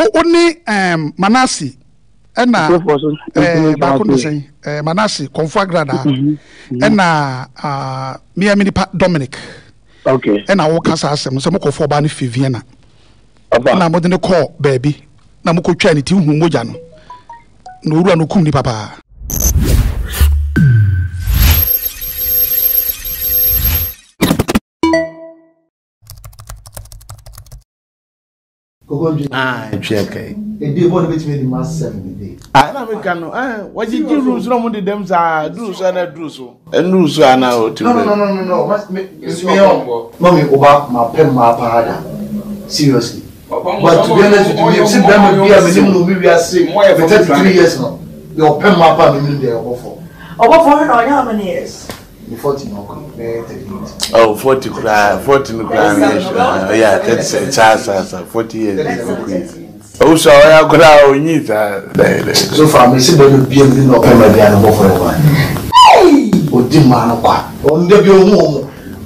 Only Manasi ena baako no say Manasi Konfagrada ena me Dominic okay ena wo kasa asem so mokofo ba ne Fiviana na mo de ne call baby na mokotwa ne ti hu moja no no uru no kum ni papa check. A day one bit made the mass 7 day. Na me kan no what did you rules no mo de dem sa do so na do so enu so ana o ti No. Mommy over my pen my father. Seriously. But to be honest with you, see them be a minimum we are saying for 33 years now. Your pen my father minimum there over for. Over for how many years? 40 no come. 38. Oh 40 no yeah 40 years. Oh so I go down on you so far me see them be no pen my there no for one. Hey! O di man kwa. On dey be ohun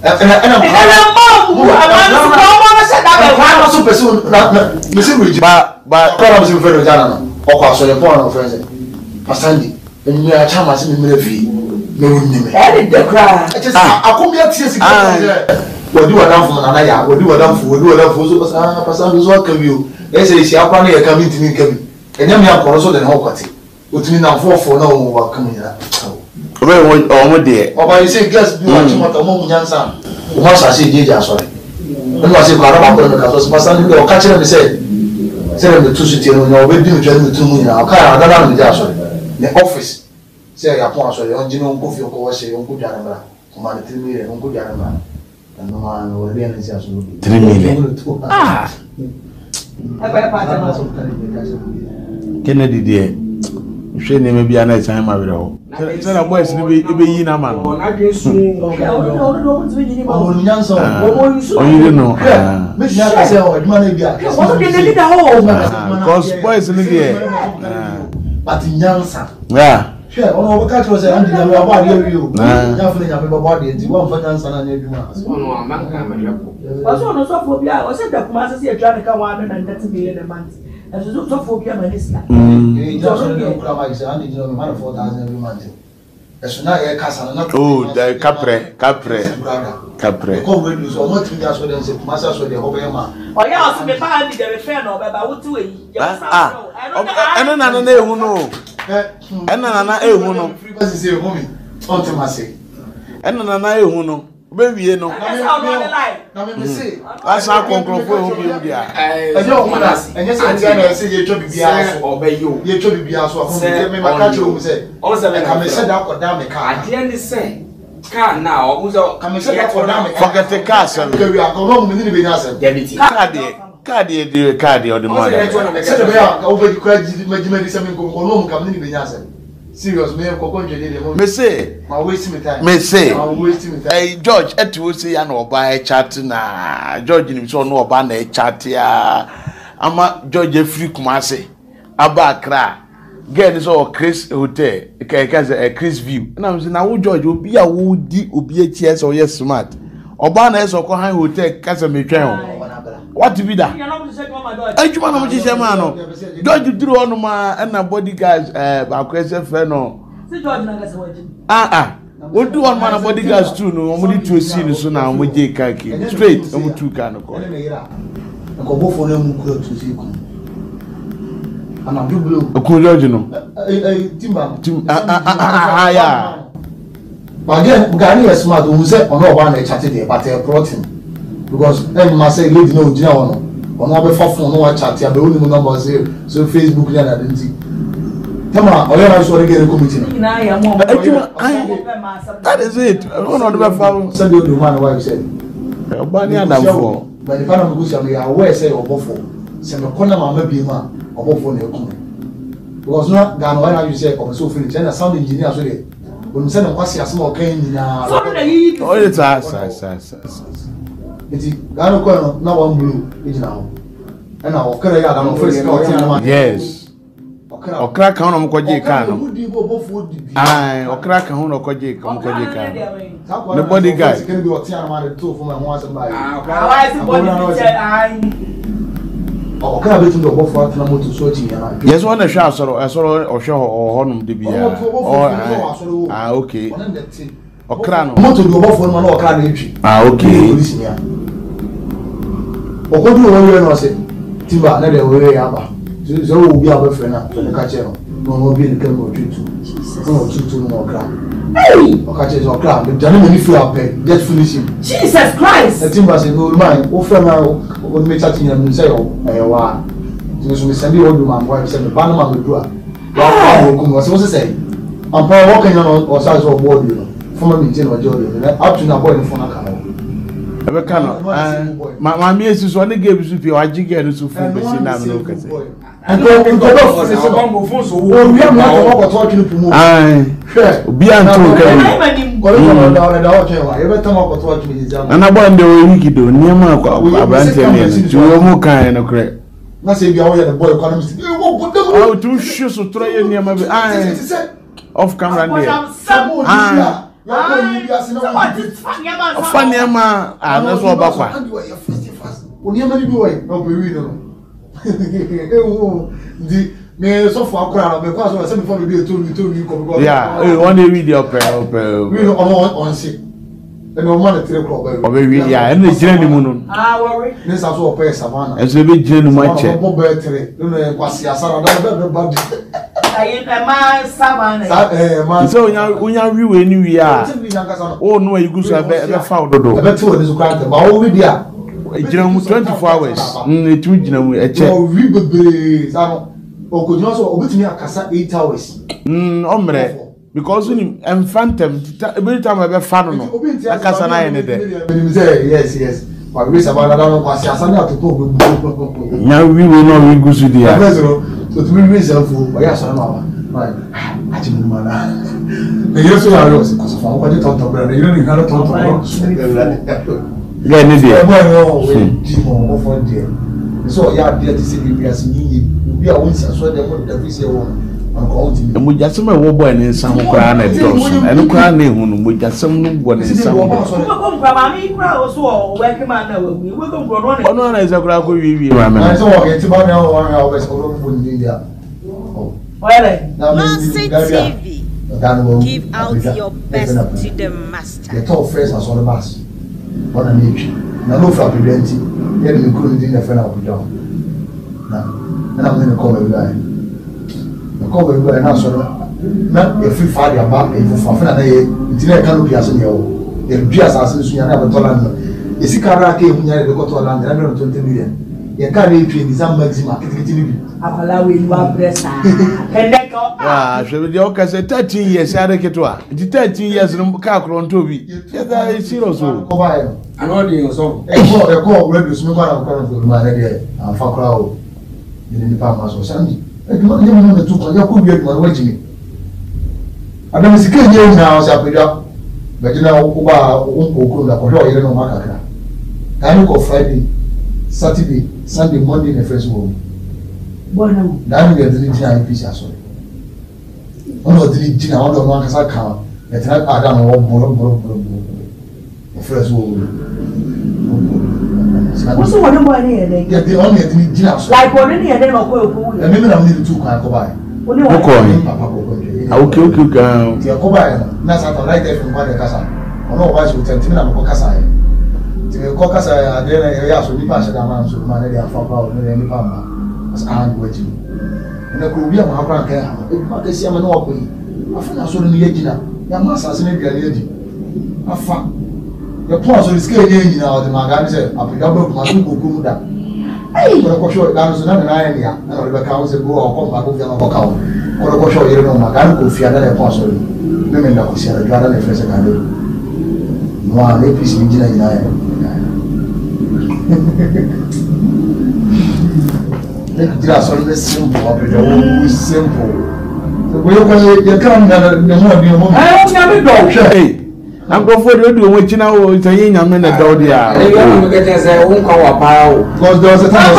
but come on, very Jana. Or so the point of friends. Pasandi, and you are chama in the fee. No, the cry. I come here to what do I done for Nanaya? What do I done for? What do I done for? Pasandi is what can you? They say, she apparently coming to me, and then we have also the whole party. What mean I'm for no one coming here. Oh, dear. Or by you say, guess you want to want a moment, young son. Once I see Jaja, sorry. When I say, because Pasandi or catching them, said, the two city, no, we're doing the 2 million. I'll carry another with the office. Say, I want to say, on Gino, go for your course, Uncle Janama, command 3 million, Uncle Janama. And no one will be an 3 million. Kennedy, dear. She may be a nice time. I will. Tell a boys to be in a man. Oh, you know. Because boys in the air. But in Yansa. Yeah. Sure, on our catch was a hundred about you. Definitely, I'm about it. You want for Yansa and every month. Also, Sophia, I said that Master see a traffic 130 million a month. As a Sophia, my listener. Oh, the Capre. Oh, yeah, so the family, the refer no, but I would do it. And then I know. And then I know. Baby, you know. That's how concrete will be. I don't want us. And yes, I say you should be obey you. You should be also. My catcher say, also, I come and set up or down the car. I didn't say. Car now, who's a come and set up or down the car. Forget the car, sir. We are going to be answered. Deputy. Cardi or the mother. Over the credit, medicine, go come in the answer. Serious, me say, my wasting time. Me say, hey George, et will say I know by chat na George himself no about a chat ya. Ama George free Kumasi, Aba Kra. Get this all Chris Hotel, a Chris View. And I'm saying now George will be a woody, will be a chess or yes smart. Obana is or Kohan Hotel, Casamay. What to be that? I do want to say, man, George drew on my and a bodyguards, Baquesa Feno. What do one man of bodyguards too? No, only 2 scenes so now with J. Kaki. Straight, and 2 can call. Go for them to see. And I'm blue. A cool original. Yeah. But again, Gani is smart who said on one chatted but they brought him. Because then must say lady no Gino on our phone no chat ya be only number so Facebook and identity. Tama oya so dey get committee. That is it. I don't know the phone. Send you the man wife said. Obani adam for. But the kind of go say we are aware say obofo. Say me corner mama bi ma obofo na ekun. Because no Ghana when you say so finish and sound engineer so dey. When say na kwasi asem o kan nyina. Oh it's Iti gano ko na one blue ejina ho na okra ya gano first ka oti na yes okra ka hono mkoje ka no ai okra ka hono koje ka mkoje ka the body guy can be oti na ma de to for my one somebody o ka betu do bofo atna moto so chi ya. Yes, one a shot asoro o hwe honum de bia. Okay. Okra no. Moto do bofo no na okra na etwi. Okay. Police nia. Okodu wo we no se. Timba na de we ya ba. So wo bi abafre na ka che no no bi ni kan go tutu. No tutu no okra. Hey! Okay, so okra, the jana me feel up just finish him. Jesus Christ. The timba say no man, o friend na o me chat him say o wa. So me send you do man boy say me ban ma me do a. Wa ko ko so say. Am pa wo kan o say so board you know. Former maintain o jodo. Up to na boy no phone aka. Ebe kana ma mi esi so ne game su fi o ajige no su fu be si na me no kase. Obi anto ka ana bo ande o wiki do niam akwa abrante ne ti wo mu kan no kre na say bia wo ye the boy economist oh tu shu so tro ye niam be off camera there funny ma na so obakwa oniam ni bi wo no be wi no di me so for akra me kwa so say before me do to ko because yeah one day video pe we no on see and no man 3 o'clock o be wi yeah and jira ni mu no worry ne sa so pe savana e so be jira ni mu ache mo be 3 no kwasi asara da bad ayi ma savana man so unya wi we ni wi a o no ayi gusu be fa ododo be to ni so kwanta ba o wi dia jira mu 24 hours etu jira mu eche o wi bebre sa no o ko jina so obetumi akasa 8 hours omre because in phantom every time I be fan no akasa na ene de yes but we sabana da no kwasi asana atoko nya wi we no wi gusu dia so to me self o ya so na ma ati mu mana na yeso ya yo se koso fa ko de tonto bra na yiro ni haro tonto ga ni dia we di mo o fo dia so ya dia ti se bi asi ni bi a won sa so de mo da fi se wo mo jasem e wo boy ne nsam kra na dos eno kra na ehunu mo jasem no bo ne nsam ko kra ma mi kra o so o work man na we ko kra no ono na isa kra ko wi wa me na so wo ye ti ba na o wa o be so ro fu ni dia Massive TV. Give out your best to the master. The top first as all the mass. One and each. Now no for preventing. Yet we couldn't do the friend of the job. Now, and I'm going to call every guy. The call every guy now, so not a free fire about if for fun. It's not a canopy as in your. If just as soon as you have a tolerant. You see, Karate, when you have got to land, 120 million. You can't read in some maximum. Akala we wa pressa. Kendeko. Ah, so the oka say 13 years are ketwa. The 13 years no ka kro nto bi. Yes, I serious o. Ko ba yo. Ano dey so. E ko radio so me kwa na kwa for ma na dey. Afa kra o. Ni pa ma so sandi. E di ma ni mo na tu ko ya ko bi e ma wa jimi. Adam sike nye na o sa peja. Be di na o ba o ko na ko ho yere no ma kakra. Kan ko Friday, Saturday, Sunday, Monday na first world. Bona. Dani be dini jina IPC aso. Ono dini jina ono no akasa ka. E tena adam wo boro. First world. What's the one boy here then? Yeah, the only dini jina aso. Like one here then o ko. E me na me two kan ko bai. Oni wa. Ko ni. Papa ko. Okay ka. Ti ko bai na sa ta right there from kwa de kasa. Ono wa so tenti me na ko kasa e. Ti ko kasa ya de na ya so ni pa sha da man so ma na de afa pa o ne ni pa ma. And waiting. And I could be a Maharan care. If I see a monopoly, I think I saw the Yagina. Your master may be a lady. A fact. The pause of the scale now, the Magan said, I pick up my book. Hey, but I show it down to an idea. And I'll be a council go or come back with your account. Or I show you know, Magan could fear that apostle. Women that could see a garden and first can do. One APC engineer in Did so simple, simple. You can't the more. I never go. Hey, I'm going for you what you know. It's a yin and a dog. Because there was a time.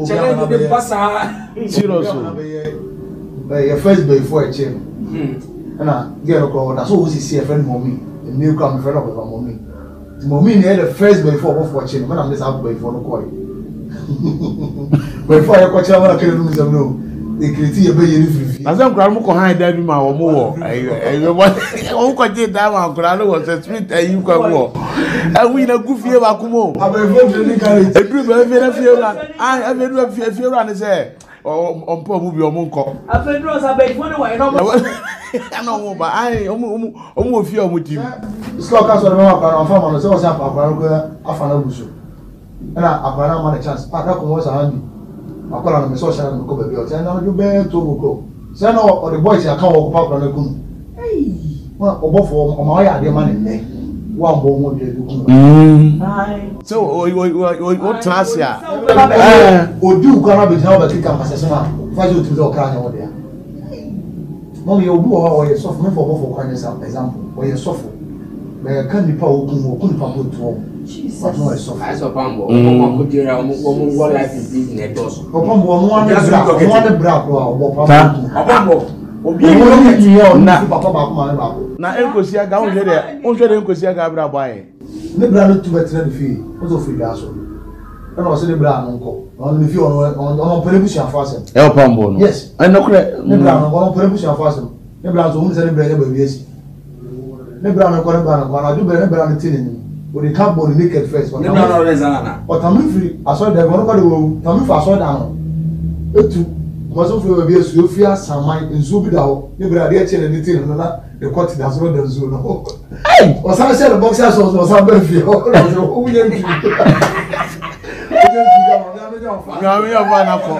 Your first before a chain. na girl ko na so we see a friend mommy and new come friend of mommy the mommy near the first before of watching when I'm this out before no call before I watch am na kere no some no the create e be yeri free na say nkura mo ko han da bi ma wo mo wo o ko je da ma nkura no wo se street ayi kwa wo awi na gufie ba kumo abefo training carriage edru be fe na fie na ah abedru fie ra ne se ompo mu bi omo nko afedro sa be fo ne wa no mo ana mo ba ai omo fie omo tim Scott Castle remember para fa ma so o sa pa para ko afa na buso na abana ma na chance pa da ko mo sa handi akola na me so sha na ko be o na do be to ko say no o the boys ya kan wo pa para na kun wa obofo o ma ya de ma ne wa mbo mo de kun so o trasia o du ko na be na ba kika ma se so na fa jo tu zo kra nya wo de mo ye obu o ye soft me for obofo kwa example o ye soft me kan ni pa o kun pa bo to Jesus no so I so pambo o ko dira o mo life is business o pambo mo wan bra ko o pambo obi na papa ba ko ma na enkosi aga o hwede enkosi aga bra bo aye ne bra no tu betre de fi o so fi da so na o se ne bra no nko on me fi on perebusi afase e o pambo no yes I no kure ne bra no on perebusi afase ne bra so se ne bra ya ba biesi ne bra no ko na du be ne bra no tini we can't born naked first but I'm free I saw that one go tam for saw down etu was so for be so fia saman nzu bi da ho ne bra de eche ne tin no na the court da so da nzu no hey o sa se the boxer so sa be fia o wu nyam ti nga mi ya fa na ko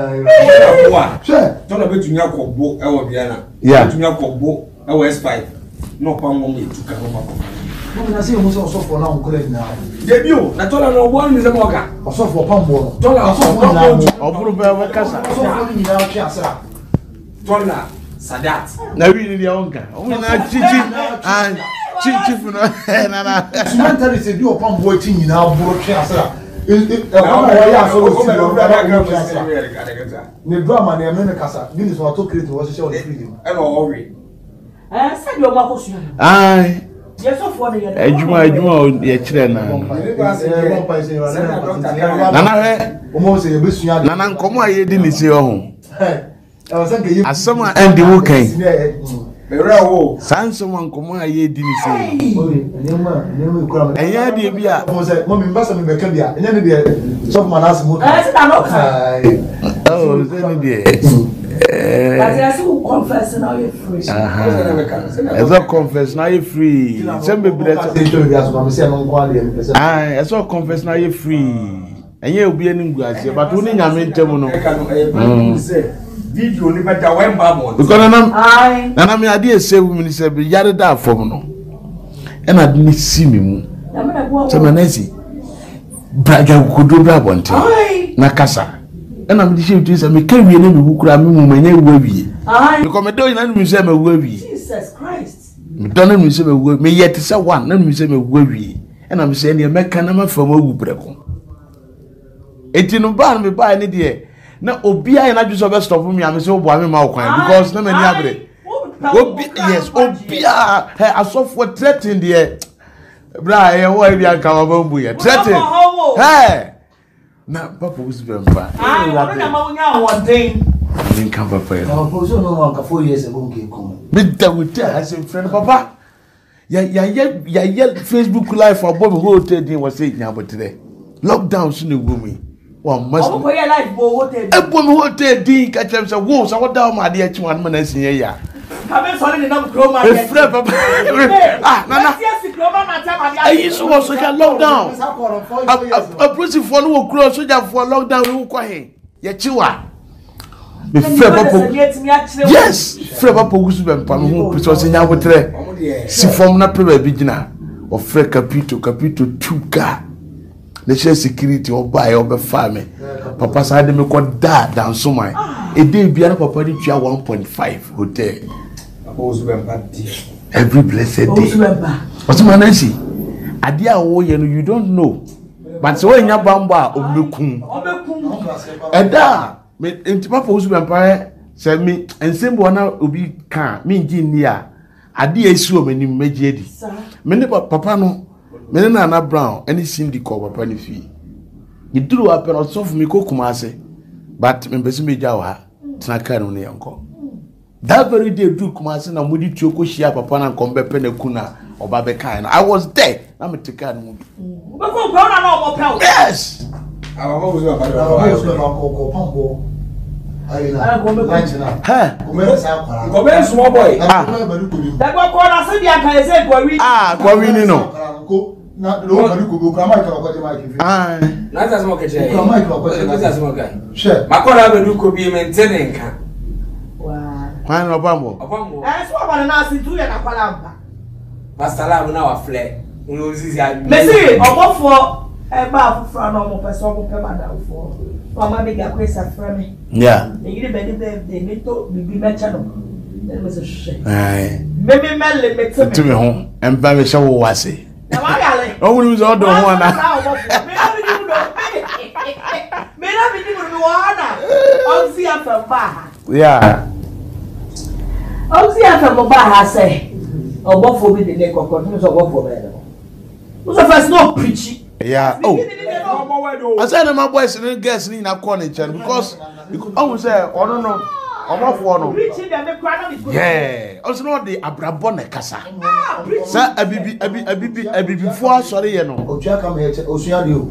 to na betu nya kobo e wo bia na betu nya kobo e wo S5 no pa mo me tu ka no ma ko na se mo so for na onko le na debio na tola no bo ni se mo ka so for pambo no tola so for na oburu be we kasa so for ni na kia sra tola sadat na wi ni dia onka o na chichi and chichi fu no na mentally say do pambo ti ni na buru kia sra o ya so o ni drama na me kasa bi ni so to create wo so freedom e no worry say do ma ko su ai yes of what you ejuma ye kire na nana nkomo aye di ni se ho asama and wo kan bere wo sansoma nkomo aye di ni se enya de bia mo mi mbasa mi beka bia enya ne de so manas mo se ta no ka oh se ni de but I say confess now you free ezo confess now you free sembe bile ezo confess now you free enye obi eni nguase but woni nyame ntem no video ni beta wemba mo because nana me ade esewu mi se bi yare da afom no e na de si mi mu se manasi braga kodo bra bonte na kasa and I'm the chief to say, me carry any wukura me mumenya wawie. You come do na me say me wawie. Jesus Christ. Me don me say me wawie. Me yet say one na me say me wawie. And I'm saying the meka na ma fam awu breko. Enti no ba me ba ni de na obi aye na dwo be stop me am say obo me ma okwan because na mani abre. Obi yes obi a asofo threaten de bra e wo e bia ka wa bu ye threaten. Hey na papa was bemba na ma unya wonten nin kan papa no position no one ka 4 years ago ke come bidda wuta as a friend papa ya Facebook live for Bob hotel din was say nya botre lockdown so ne gumi wa must o ko ya live bo hotel e Bob hotel din ka chem say wo so what down ma de achi wan ma na sin ya kabe so ni na kroma e friend papa nana ayi so was so lockdown a police for no cross soldier for lockdown we ko he ya chiwa me friend papa yes friend papa gusu be mpa me ho so se nya botre si form na pe ba bi gina o frɛ capito 2 ka le security o buy o be farm papa sa de me ko da dan so man e dey bia na papa di tua 1.5 hotel every blessed day what's my nancy ade a wo ye no you don't know but so enya bamba obekun eda me enti papa usu be mpa Say me and simple na obi kan me engineer ade esu o mani meje di me ne papa no me ne Nana Brown any Cindy ko papa ne fi iduru apero so for me ko Kumase but me besi meja wa tena kan no ne yanko that very day do Kumase na mudi tioko hia papa na nkombe pe na kuna oba be kan I was there na me take kan mu yes small boy. Mama make a question for me. Yeah. They need to be mentioned. Then was a shame. Maybe Melly makes to me home and very show was it. Oh, we was all the one. Yeah. Oh, see, after Baha say, or what for me the neck of continuous or what for better. Who's the first no preaching? Yeah. Oh. I said my boys didn't guess in a corner because I would say, oh no, I'm off one. Yeah. Also not the Abrabone Casa. Sir, I be before sorry, you know. Ocha come here, Oceadio.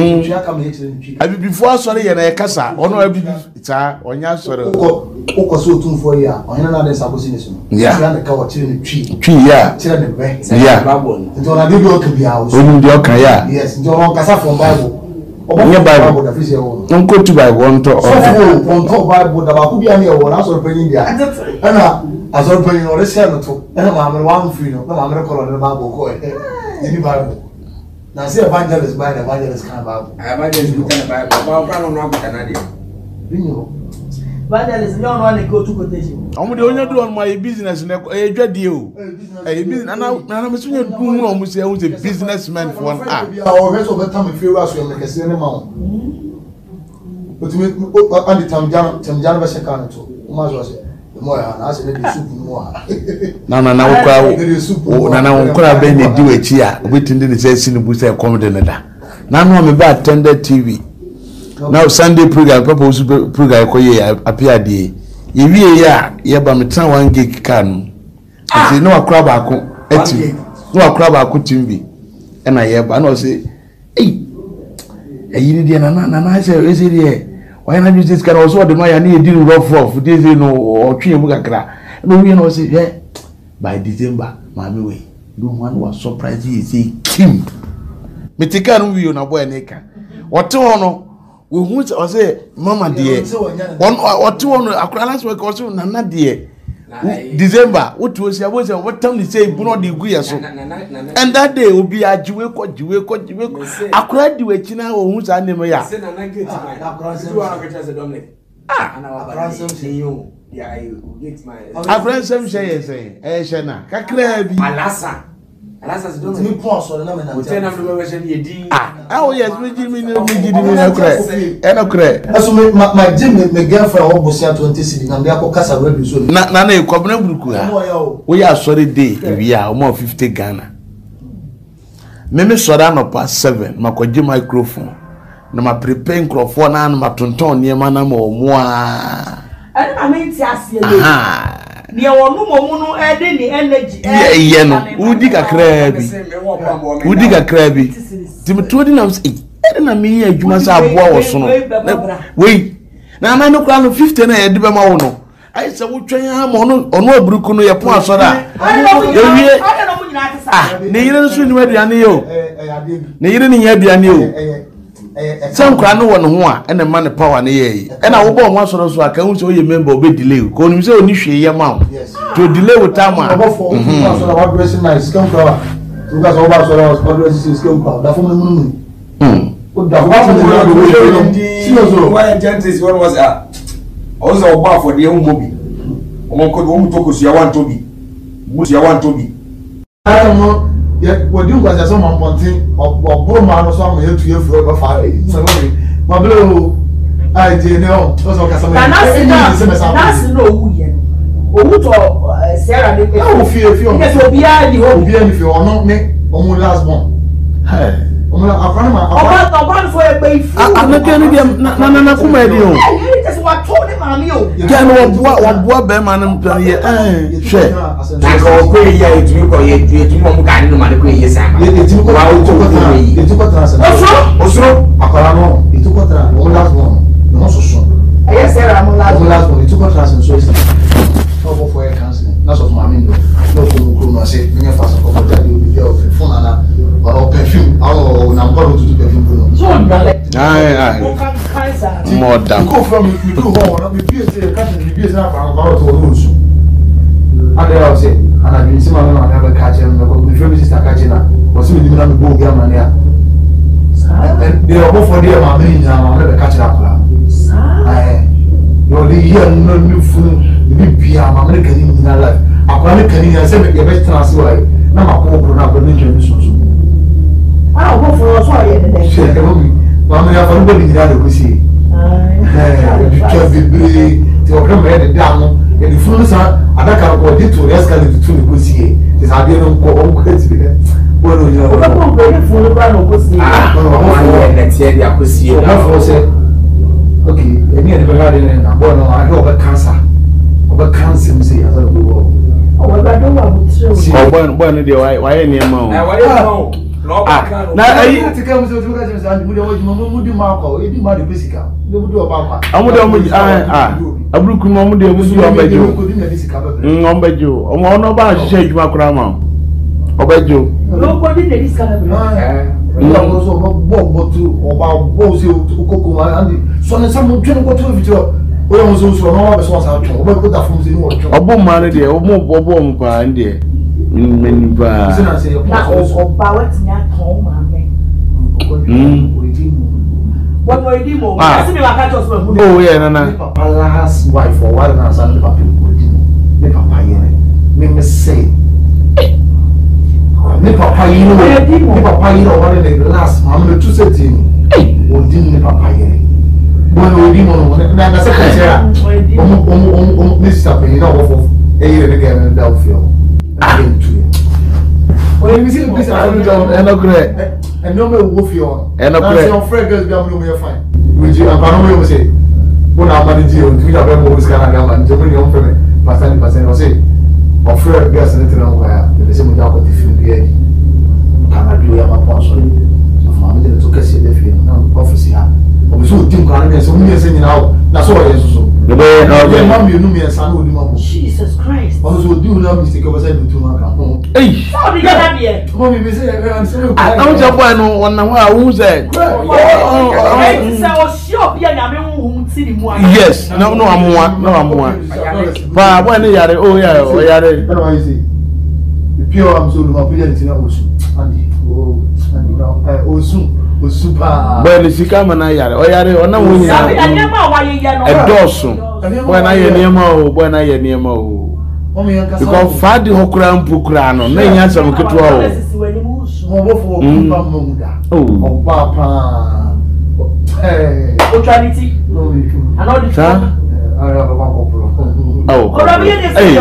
I be before sorry, and a Casa. Oh no, I be it's on your sort of. Oko so 2 4 years. On another Sabusinism. Yeah. The cow chilling tree. Yeah. Chilling the bank. Yeah. Until I give you to be house. Yes. Until on Casa from Bible. Bible. Don't go to Bible. On top Bible. The Bakubi and your one. I saw penny there. And I saw penny or the senator. And I'm one free. No, I'm not calling the Bible. Any Bible. Now, say evangelist by the evangelist kind of Bible. Evangelist with the Bible. I'm not Canadian. Evangelist, you don't want to go to quotation. I'm the only do on my business in a dread deal. A business, and I'm assuming you almost say I was a businessman for 1 hour. Our rest of the time, if you ask you, like a cinema. But me, on the time, Jan was a cannon to Mazos. More, I said, the soup more. No, could have been a do it here, waiting to say, Sinibusa accommodate that. Now, I'm about tender TV. Now Sunday program purpose program appear day. If you by me turn 1 gig can. Say no crab ako eti. No crab ako timbi. And I hear but no say, hey, you need na say is it here? Why not use this kind also the man you need deal rough this no or twi mu kakra. No we no say yeah by December mama we. No one was surprised he say Kim. Me take am we na boy neka. What no we want to say mama dear one or 2 on akra last week also Nana dear December what was what time they say buno the guya so and that day will be a jiwe akra di we china o hu sa neme ya akra sem say na kakra bi Alasa don't me pause or na me na. Oh yes, we give me no credit. No credit. So my gym me girlfriend obosia 20 cedi na me akokasa rebi so. Na kwabena buruku ha. We are sorry day we are more 50 Ghana. Me sorry no past 7 makwaji microphone. Na ma prepare microphone na ma tonton niema na mo a. I mean ti asie le. Ni wonu momu e de ni energy ye no udi kakra bi tim todi na say e na me adwuma sa aboa wo so no we na ma no kra no 50 na ye de be ma wo no ai se wo twen ha mo no ono aburuku no ye po asora ye wie ne yire so ni aduane yo ne yire ni ya aduane yo some kra no won ho a ene ma ne power ne ye e na wo bo ho asoro so aka hu se o ye member obe delay ko ni se oni hwe ye ma to delay with time what dressing nice come power because all about so what dressing is come power da fo mu what da why gentle's one was also oba for the mobi o ko do to ko su ya wan to bi I don't know. Yeah, what do you guys are some thing or Burma or some here to your floor of fire? My blue I did know. That's no woman. Oh, Sarah, they feel if you're behind you, if you are not me, last one. Hey. I'm not for a baby. I'm not going to get Nana Kumedio. Just what told him, I'm you. Can what Beman and play? Share. I go away, yeah, you go, you won't get no money. Yes, I'm also, Acarano, it took a last one. No, so soon. Yes, sir, I'm last one. It took a transit, so it's not for a counseling. That's of my window. No, I say, you fast a couple of phone or perfume. Oh, now I'm going to do perfume. So, more than go from you go home, we be a catching the business about to lose. And I say, and I've been seeing my never catch him, the family sister catching her, or see me doing a book, young man. And they are both for their mammy, and I'll never catch up. No, the year no new food, the big Pia, my American in our life. I'm going to say, your best transfer. Now, my poor brother, but ninja. I'll go for us. Why, Mamma, have nobody in the other. We see. You can't be to open my head down. And the fools are, I can't go to escalate to the pussy. This I didn't go on crazy. Well, you know, I'm going to follow the pussy. Next year, the pussy. Okay, and yet, I know about cancer. About cancer, say, I don't know. Oh, I don't want to see. Oh, one of the why any amount. Now, I to come to the and would do Marco, you do my physical. You would do about I would a brook moment, they would do you. Oh, no, about shake my grandma. Obey you. Nobody did this kind of also about two or about both you to cocoa and so someone couldn't go to it. We almost also know the source out. What put that from the world? A bomb man, dear, or more bomb, and dear. Many bars. What were you doing? Oh, yeah, Nana. Last wife or one and son of the Papa. Make say. Papa, you know, Papa, you know, what the last mamma to say to him. Or didn't Papa? One will be one. That's a Mr. You know, a year again in Belfield. When you see the place, I don't know, and no more wolf you on. And I'm afraid girls be able to find. Which you are say, when I'm managing, we have been always going to go and bring your family. Percent or say, or fair girls in the town where the same without the film be. Can I do your sponsor? So, I'm going to see the film office here. We should think on it, so we are saying now, that's all I so. The way mom, you know me and son would Jesus Christ. Also, do not mistake over saying to my home. Hey, how did you have here? Mommy, we say, I don't know one who said, yes, no, I'm one. But when they are, oh, yeah, oh, yeah, the pure, I'm so not in ocean. Oh, soon. But the Sikama Nayar, or Yare, or no, a dorsum. When I am near when I am near Mo. Because Fadi Hokran Pukrano, many answer we could roll. Oh, Papa. Neutrality. I know the time. I have a oh, hey,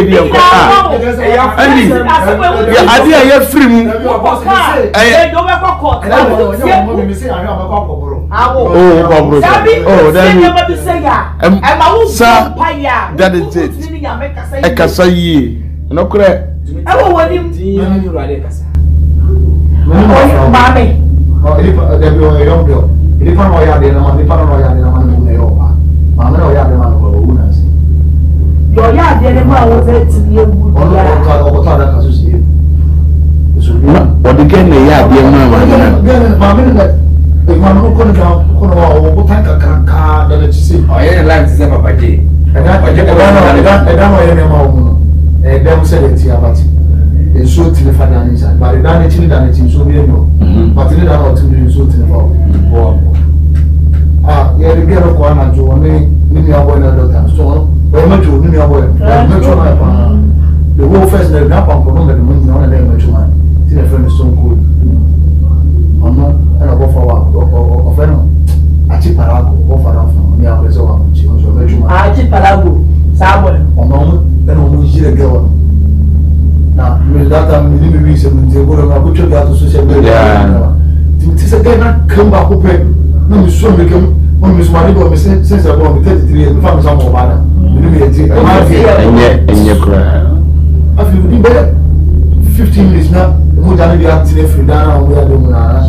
I hear free. That is it. I can say ye. No correct. I want him. Your yard, the animal was it to be a good or the game, the yard, the mamma. The mamma couldn't go, what tank a car that you see. I ain't like to say, Papa G. And I don't know, and them said it here, but it's so to the finance, but the damage in that it's so near you. But it don't to be so to the yeah, the girl of one and two, maybe I want another time. So, when much you knew your the whole first day, not on the moon, on a day, much man. See, a friend is so good. Or not, and I go for a while, or friend, a cheap parago, or for 7 go na go twa to social media ti se ke na kamba ko pe na mi so me kem on mi so ma go me since I go 33 years fa me so mo bana ni me yeti enye kra afi di be 15 minutes na mo da bi active free down on we are doing na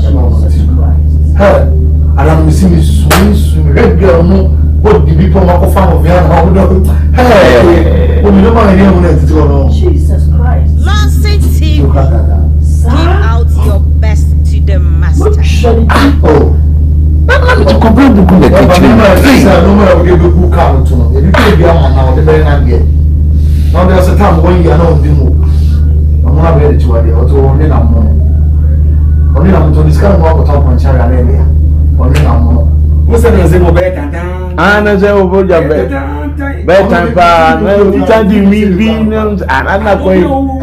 ha ala mi si mi so red girl no what the people ma ko fa mo via na o do hey o mi no ma ni mo na ti no Jesus Christ Lancet TV. Give out your best to the master. oh to comprend the good no more we go book out to no e bi ke bia ma na o de be na ge now there's a time when you are not doing mo na be de chiwa de o to ni na mo oni na mo to discuss mo ko talk on chara na ele oni na mo Musa na zemo be tata. ana ze obo ja be time pa na ta di mi bi na ana ko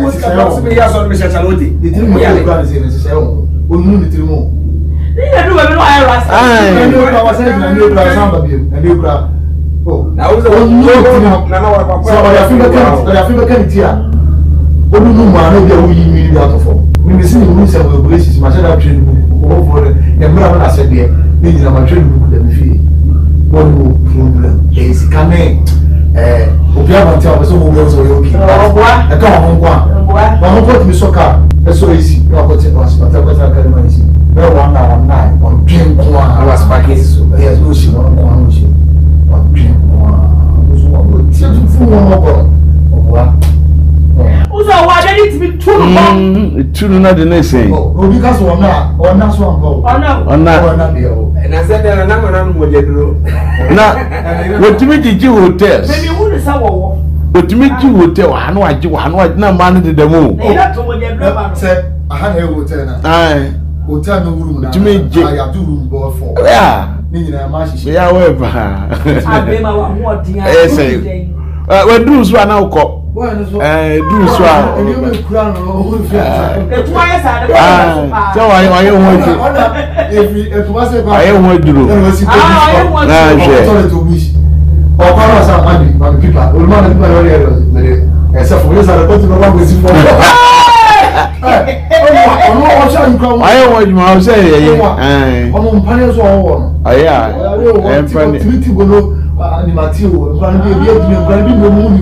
Me ya so me chachalote. the three mo ya le go say say o onu ni three mo ni na do we no I rasa ni o ka wa say na ni o ka samba bi na ni o ka oh Na uza na na wa kwa. so ya fi be kan tia onu nu ma na bi a wo yi mi bi atofo mi si ni mu se wo go esi ma se da train mu ko for e mra na se de ni ni na ma train mu da mi fi one problem is kane obi abante abeso mo go so yoki e ka ho ngwa ba mo put mi soka e so esi na ko te was pata pata ka ma esi be one na on dream kwa was package so. yes no shi one kwa no shi on dream kwa so mo ti fu mo ko owa uzo wa dey to be tunu na de na say obi ka so ona so ambo ona de o Na zede na ma na mo je duro. na wotimi ji hotels baby who is awo wotimi ji hotel hanu aji na ma ne de mu ina to mo je blaba no se aha na hotel na ai hotel no room na ya do room bo for yeah ni nyina ma hihye ya we ba abema wa ho odin say we do so na uko do so a eni o kura no o fi etu aye sa de pa so wa ye ho ju etu wa se aye ho duro na je to wish o ko ro sa ma di pipa o ma na pipa yo le e se fo yesa le ko ti ba go si fo o sha nko aye ho ju ma o se ye o mo mpane so o wo no aye e mpane ti go no ni matio nkan bi edumi nkan bi no mu ni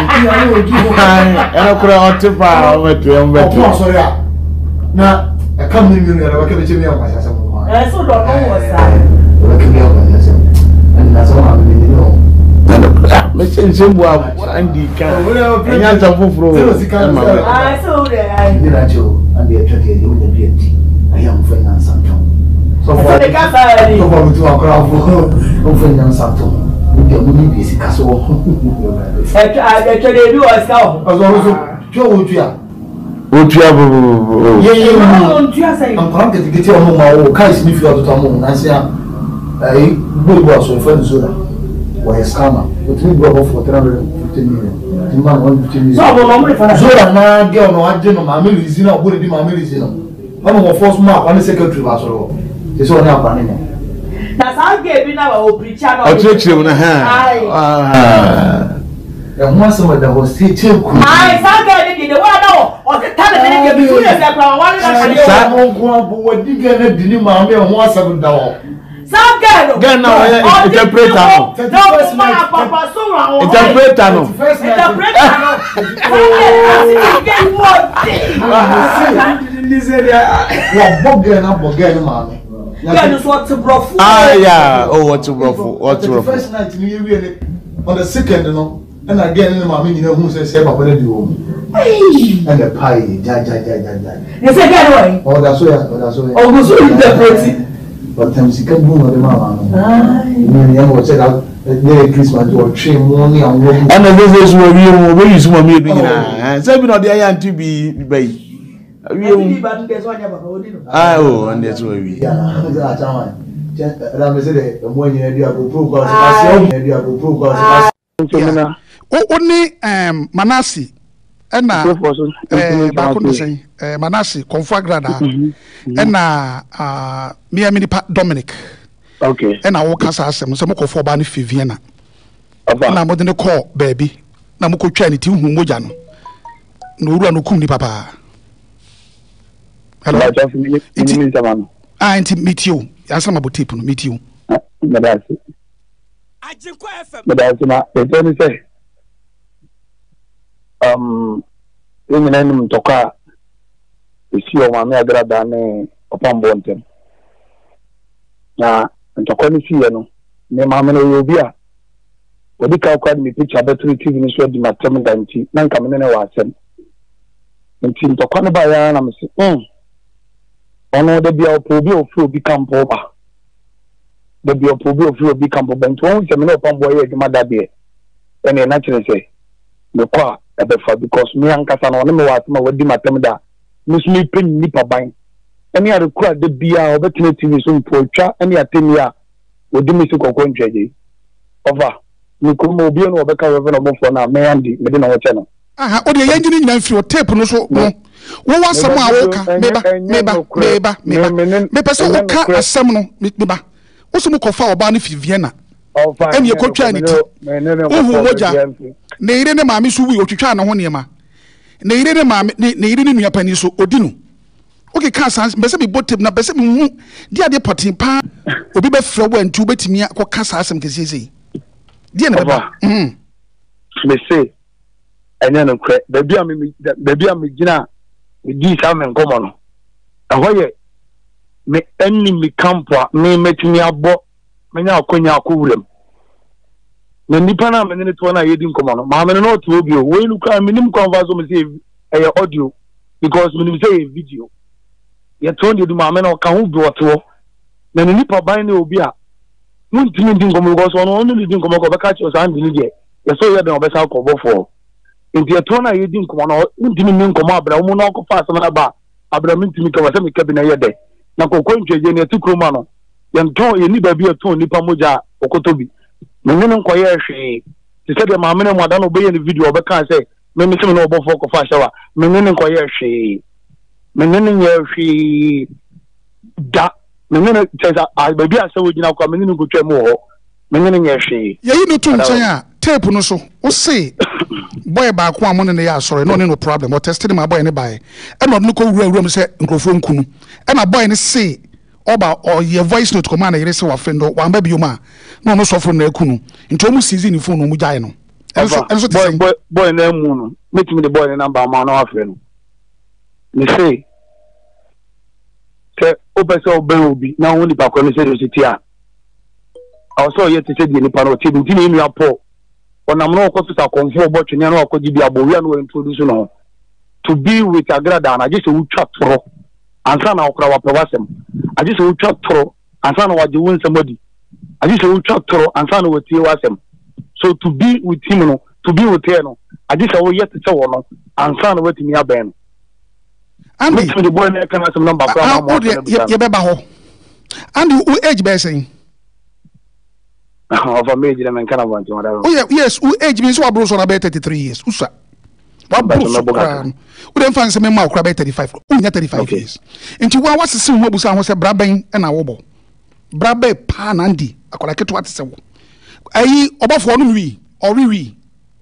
era kura otipa o metu e mbetu o so ya na e kam ni mi era ba ke be ya kwasa sa mo so do no wo sa o ke be ya kwasa sa ani na so ma mi ni no me sensembu andi kan enya ta foforo so de ni na jo andi e twete ni o ne bi enti aya mo fa na santo so so de ka sa ni so for me to akra fo o fa na santo de mo ni bi si kaso e twede bi o ska o so jo o tua otua bo ye o tua sai am kan ke ti o mo ma o kai si mi fi o to mo na se a ai bo so fa ni so da wa escama o ti bo for 350 million ti ma 150 million so bo mo fa na so na ge o no ade no ma me rizi na o bo di ma me rizi no ba mo force ma kwa ni secretary ba so ti so na pa ni no na sa ge bi na o preacher na o chire na ha e mo so da ho si cheku ai sa ge ni de wa na o te ta de ni ge bi fu de se kwa wa na ka de sa mo ko bo wadi ge na di ni ma me ho asabu da ho Sangero. Gana o interpreter no. No ma papa so ra o. Interpreter no. Interpreter no. Wa boge na boge ni ma me. Gana so te brofu. Ah yeah, oh what to brofu, what to brofu. First night ni we ni on the second no. And again ni ma me nyina hu say papa na di wo. And the pie ja. You say get away. Oh that's so ya. Oh go so interpret. But time si kan bu no de mama no. Ni ya mo say that the Christmas or tree money and wo. And this is where we use mo me bi nyina. Say bi no de ya nti bi bai. We ba nde so anya ba odi no. Ah oh, and that's where we. Ya na za cha wan. La me say de mo nyina di agopro ko se ka se di agopro ko se ka. Oni Manasi ena ba ko no say Manasi Konfagrada ena me aminipa Dominic. Okay. Ena wo kasa asem so mokofo ba ne Fiviana. Na mo de ne call baby. Na mokotwa ne ti hu moja no. No wura no kum ni papa. hello anti meet you answer my tape no meet you Madasi na etoni say nani mtoka isi o mama agrada ne opambo ntem na ntokwa ni si no ne mama no obi a odi ka kwa mi picture battery TV ni so di matem danti na nka me ne wa asem nti ntokwa ne ba ya na me se ono de bia obi kampo ba de bia obi kampo ba nti won se me no opambo ye adwuma da de ene na kire se me kwa ebefa because me ankasa no ne me wa asem wadi matem da musumi pen nipa ban ene ya rekura de bia obetine TV so mpotwa ene atemi a odi mi se kokko ntwaje over ni kuma obi no obeka we no bofo na me andi me de na wo che no aha o de yanjini nyina mfiri o tape no so wo wasam a wo ka meba me pese wo ka asam no meba wo so mkofa oba no fi Vienna ene ye kotwa ni ti ohu moja na ire ne maame so wi otwitwa na ho niema na ire ne maame na ire ne nua pani so odinu oke ka sans bese bi botem na bese bi hu dia de potin pa obi be frɛ wo antu betimi akɔ sa asem kesese dia ne beba me say anya no kre baby am gina me di sa me nkomo no ahoye me enni mi campo me metimi abo menya akonya akowuram na nipa na me ne to na yedi nkomo no ma me no to obi o we luka me nim converse me say e audio because me nim say video ye to ndi ma me no ka hu bi oto na nipa ban na obi a muntimi ndi nkomo because ono ndi nkomo ko beka chi o sa ndi ni de ye so ye den obesa ko bofo nti eto na yedi nkomo no ntimi ni nkomo abra wo no ko fa asem na ba abra ntimi ka wasa me ka bi na ye de na kokko ntweje ne atukroma no ye nto ye ni ba bi eto nipa moja okotobi me ne nko ye hwe ti se de ma me ne mo ada no be ye ni video obeka say me me se no obofo ko fa shawa me ne nko ye hwe me ne ye hwe da me ne tesa a ba bi asawo gina kwa me ne nko twam ho me ne ye hwe ye yi no to nchen a tape no so o say boy ba ko amon ne ya sorry no problem o tested my boy ne bae e no no ko wura say nkrofo nkunu e na boy ne say oba or your voice note command yere say wa friend wa mba bioma no no sofro na akunu nti o mu season phone no mu jae no enso boy na mu no meet me the boy number ma na wa friend no me say o pese o ben obi na won ni pa ko me say o tia also yet say di ni pa no ti ni mi apo onam no ko fisa konfo botwe ne no ko gibi abowi an we introduce no to be with agrada na just we chat toro ansa na okra wa pewasem I just we chat toro ansa na waje won somebody I just we chat toro ansa na watie wasem so to be with him no to be with her no I just we yet to tell no ansa na watimi aben and the boy na kan asem number kwa mo ye beba ho and who age be saying of a major man kind of want to whatever. Oh yes, who age means what bros on about 33 years. Usa. What bros we don't fancy me ma okra 35. Unya 35 years. Nti wa wase se ho busa ho se braben na wobo. Brabe pa na ndi akola keto ate se wo. Ayi obafo no wi, ori.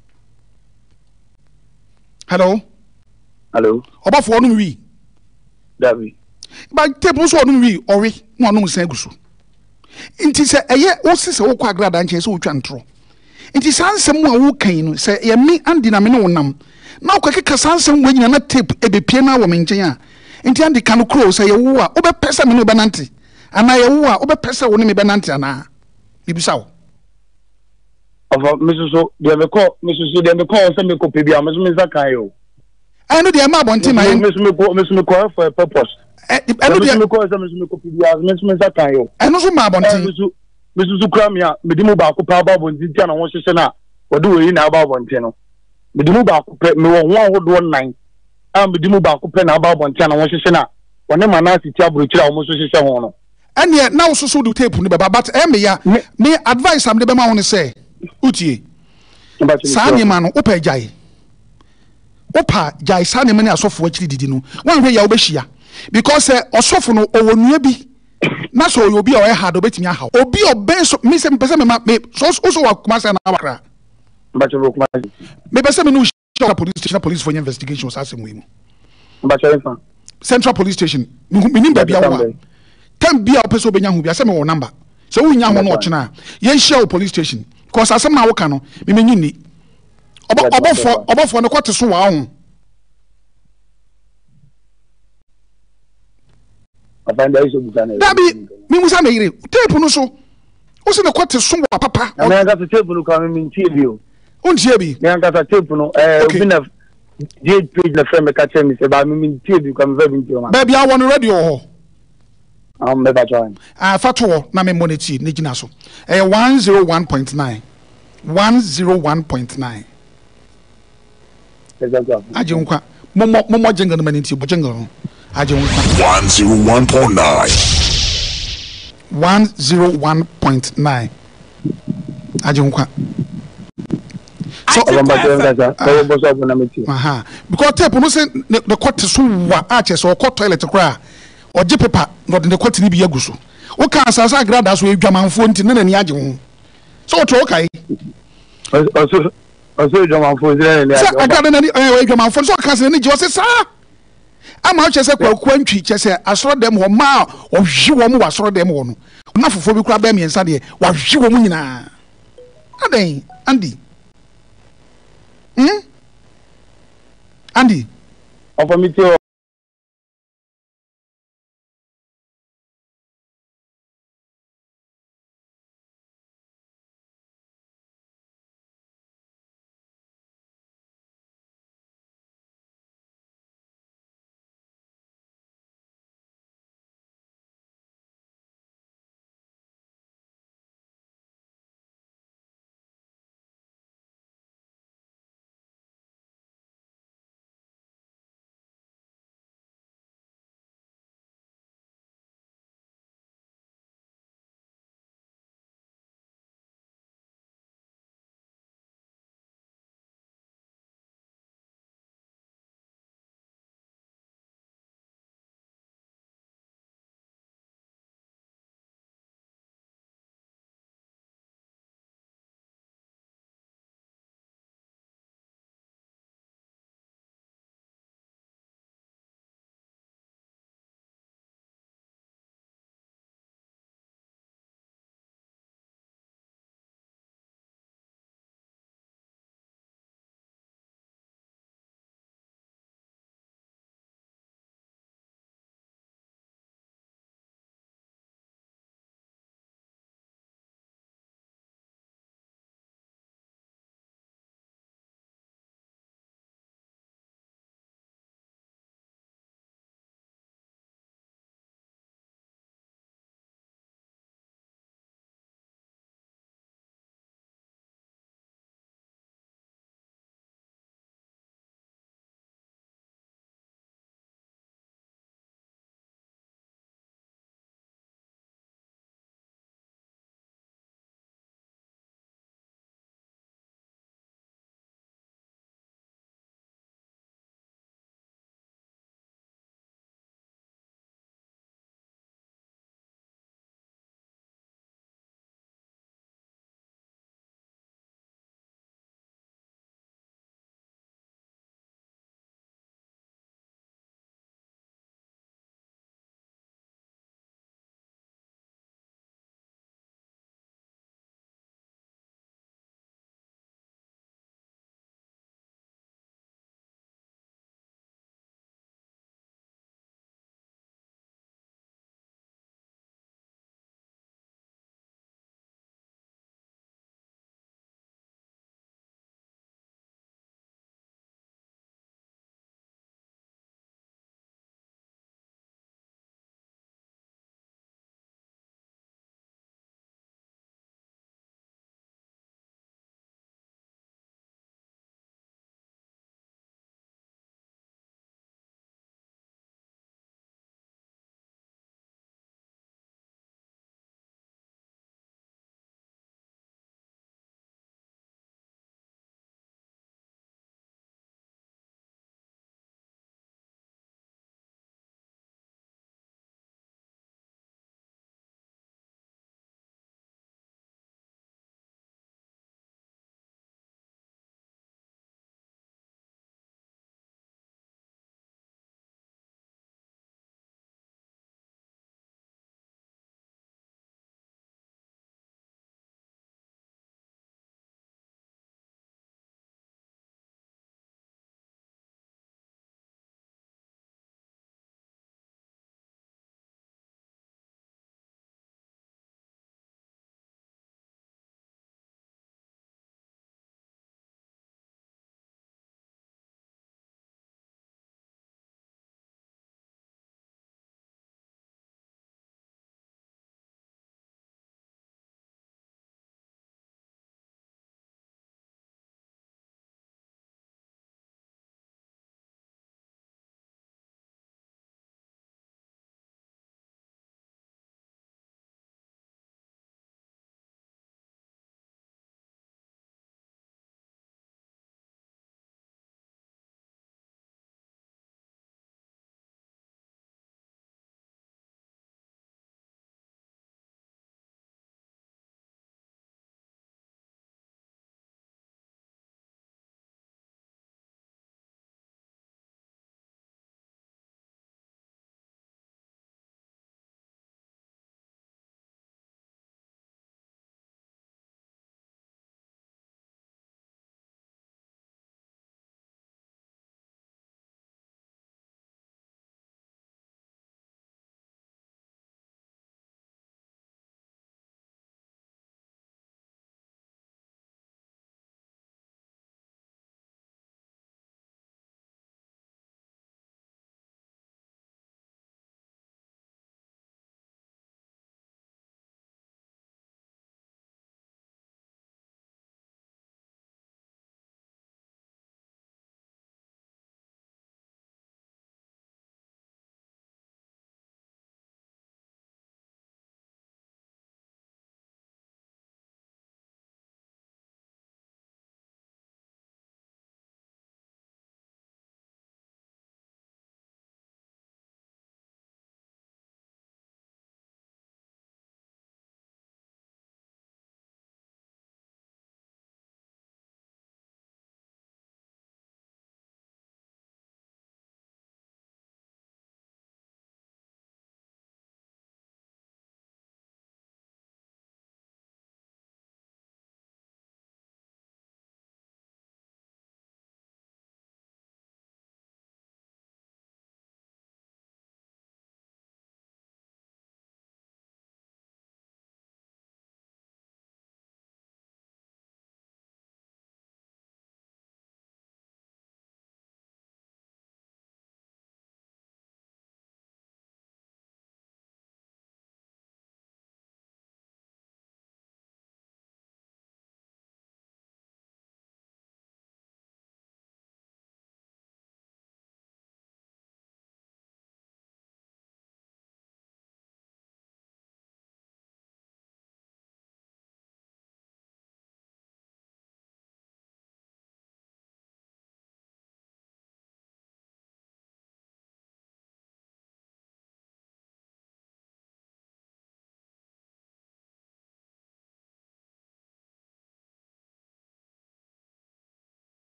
Hello. Obafo no wi. David. Ba table so no wi, ori, no no se gusu. Inti se eye wosi se wokwa agrada nche se wotwa ntro inti sansem a wo kan no se ye me andi na me ne wonam na okaka sansem wo nyina na tape ebepie na wo menchen a inti andi kan kro se ye wo a obepesa me no benante ana ye wo a obepesa wo ne me benante ana bibisa wo of Mrs. de me call se me ko pebia me so me zakan yo I know the ma bonti ma me ko for a purpose eno de me ko se me ko pebia me zakan yo eno so ma bonti Mrs. Kramia medimu ba ko pa ba bonti tia na won hwehwe na wode we na ba bonti no medimu ba ko pe me wo ho ahodo 9 medimu ba ko pe na ba bonti na won hwehwe na wone manasi tia brochira wo so hwehwe ho no ene na wo so do tape ni beba but me ya me advice am de be ma won say utie sa ni ma no opa jai opa jai sa ni ma ni asofo akiri didi no wan hwe ya wo be hia because osofo no owonua bi na so obi o hard obetimi aha obi oben so me se pese me so wa kuma se na wakra mbacho bo kuma me pese me no police station police for investigations asem we mu mbacho fa Central Police Station. Minim baby awa. Tem bia opeso benya hu bia se me wo number. So wo nya ho no ochena. Yen share police station. Because asem na wo ka no, me menyi ni. Obofo no kwate so wa ho. Dabi, mi musa na yire. Tape no so. O se na kwate so wa papa. Na nga se tape no ka me ntie bi o. Ontie bi. Na nga se tape no obi na date page na friend me ka tell me say ba me ntie bi ka me very ntie o. Baby I want radio ho. Me ba join. Fatuo na me moneti ne gina so. 101.9. 101.9. Aje nkwa. Momo jingle man nti bo jingle no. Aje nkwa. 101.9. 101.9. Aje nkwa. So because tape no say the court so wa ache so court toilet kra oje paper no the court ni bi aguso wo ka asasa grada so edwamanfo nti ne ni age ho so to kai also edwamanfo zire ni age agrada na ni edwamanfo so ka se ni je o se sa ama che se kwaku antwi che se asoro dem ho ma o hwe wo mu wasoro dem ho no na fofo bi kra ba miensa de wa hwe wo mu nyina aden Andy Andy.